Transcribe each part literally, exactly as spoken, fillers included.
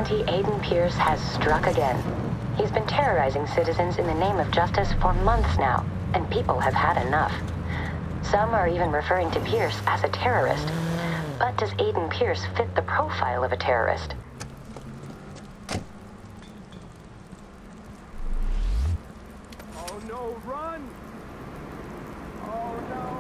Vigilante Aiden Pierce has struck again. He's been terrorizing citizens in the name of justice for months now, and people have had enough. Some are even referring to Pierce as a terrorist. But does Aiden Pierce fit the profile of a terrorist? Oh no, run! Oh no!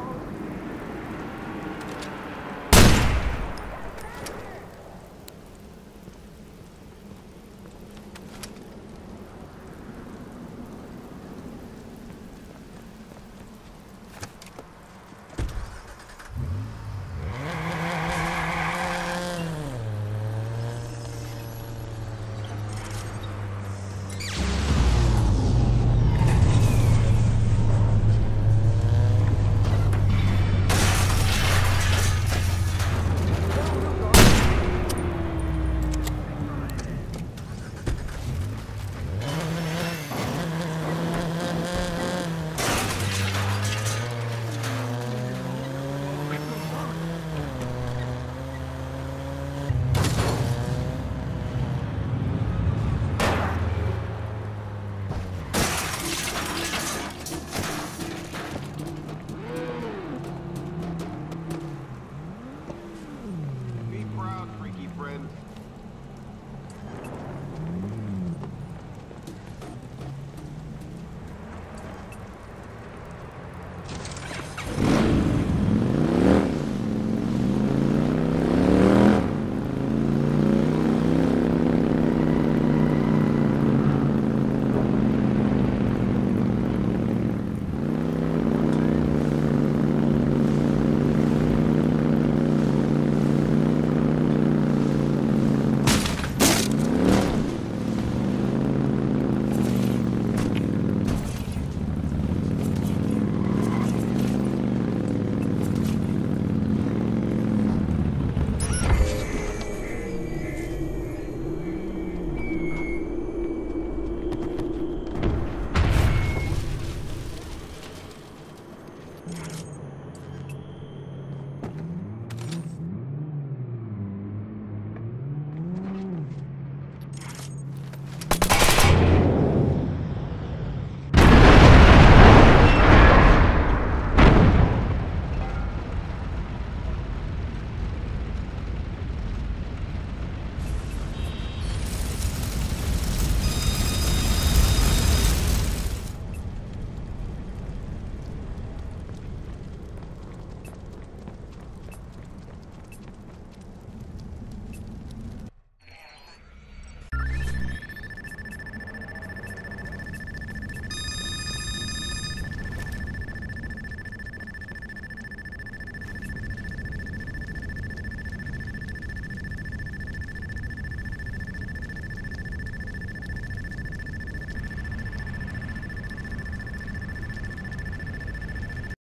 Be proud, freaky friend.